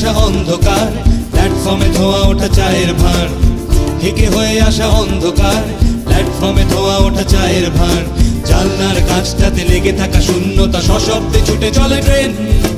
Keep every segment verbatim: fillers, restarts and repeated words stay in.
আসা অন্ধকার, প্ল্যাটফর্মে ধোয়া ওঠা চায়ের ভাঁড়। হেঁকে হয়ে আসা অন্ধকার, প্ল্যাটফর্মে ধোয়া ওঠা চায়ের ভাঁড়। জানলার কাঁচটাতে লেগে থাকা শূন্যতা, সশব্দে ছুটে চলে ট্রেন।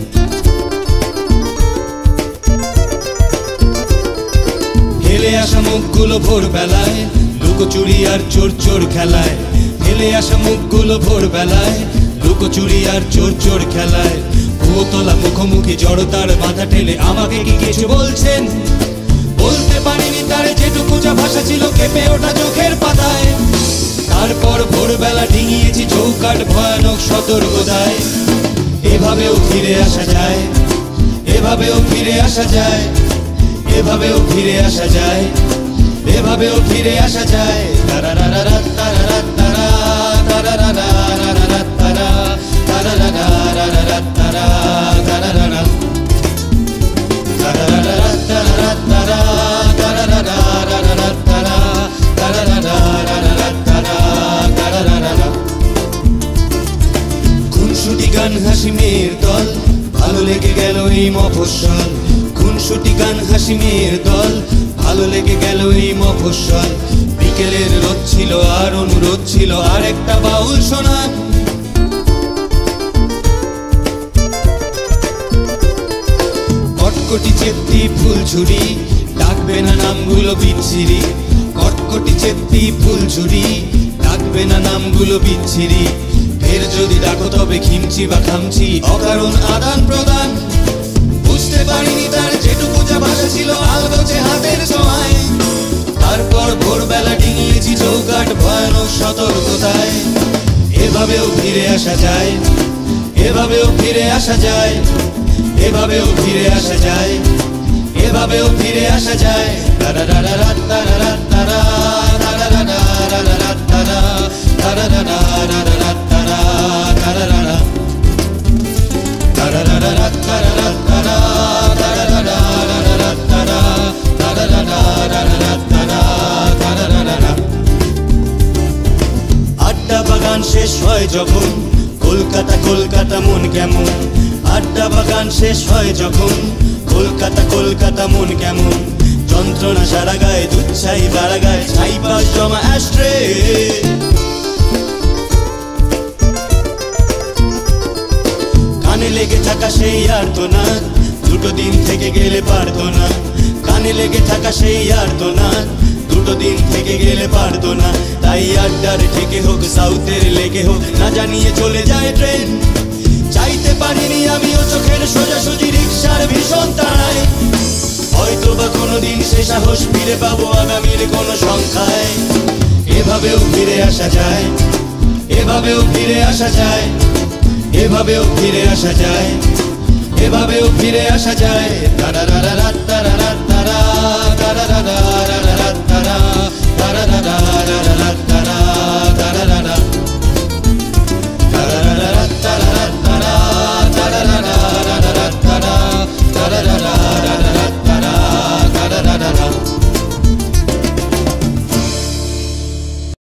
হেলে আসা মুখগুলো ভোরবেলায়, লুকোচুরি আর চোর চোর খেলায়। হেলে আসা মুখগুলো ভোরবেলায়, লুকোচুরি আর চোর চোর খেলায়। ভূতলা মুখোমুখি জড়তার বাধা ঠেলে আমাকে কি কিছু বলছেন? বলতে পারিনি তার যেটুকু যা ভাষা ছিল কেঁপে ওঠা চোখের পাতায়। তারপর ভোরবেলা ডিঙিয়েছি চৌকাঠ ভয়ানক সতর্কতায়। এভাবেও ফিরে আসা যায়, এভাবেও ফিরে আসা যায়, এভাবেও ফিরে আসা যায়, এভাবেও ফিরে আসা যায়। তারারারারা তারারা তারা তারারারারা তারা তারারারারা তারা তারারারা তারারারা তারা তারা তারারারারা তারা তারারারারা তারা তারারারা। খুনসুটি গান হাসি মেয়ের দল, ভালো লেগে গেল এই মফস্বল। খুনসুটি গান হাসি মেয়ের দল, ভালো লেগে গেল এই মফস্বল। বিকেলের রোদ ছিল আর অনুরোধ ছিল আর একটা বাউল শোনা। কটকটি চেপ্তি ফুল ঝুড়ি, ডাকবে না নামগুলো বিচ্ছিরি। কটকটি চেপ্তি ফুল ঝুড়ি, ডাকবে না নামগুলো বিচ্ছিরি। ফের যদি ডাকো তবে খিমচি বা খামচি, অকারণ আদান প্রদান। বুঝতে পারিনি তার যেটুকু যা ভাষা ছিল আলগোছে হাতের ছোঁয়ায়। তারপর ভোরবেলা ডিঙিয়েছি চৌকাঠ ভয়ানক সতর্কতায়। এভাবেও ফিরে আসা যায়, এভাবেও ফিরে আসা যায়, এভাবেও ফিরে আসা যায়, এভাবেও ফিরে আসা যায়। তারারারারা তারারা তারা তারারারারা তারা তারারারারা তারা তারারারা তারারারারা তারারা তারা তারারারারা তারা তারারারারা তারা তারারারা। আড্ডা বাগান শেষ হয় যখন, কলকাতা কলকাতা মন কেমন। আড্ডা বাগান শেষ হয় যখন, কলকাতা কলকাতা মন কেমন। যন্ত্রণা সারা গায়ে, দুচ্ছাই বাড়া গায়ে, ছাই পাশ জমা অ্যাস্ট্রে। কানে লেগে থাকা সেই আর্তনাদ, দুটো দিন থেকে গেলে পারতো না। কানে লেগে থাকা সেই আর্তনাদ, দুটো দিন থেকে গেলে পারতো না। তাই আড্ডার থেকে হোক, সাউথের লেগে হোক, না জানিয়ে চলে যায় ট্রেন। চাইতে পারিনি আমিও চোখের সোজাসুজি রিক্সার ভীষণ তাড়ায়। হয়তো বা কোনোদিন সে সাহস ফিরে পাবো আগামীর কোনো সংখ্যায়। এভাবেও ফিরে আসা যায়, এভাবেও ফিরে আসা যায়, এভাবেও ফিরে আসা যায়, এভাবেও ফিরে আসা যায়। তারারারারা তারারা তারা তারারারারা তারা তারারারা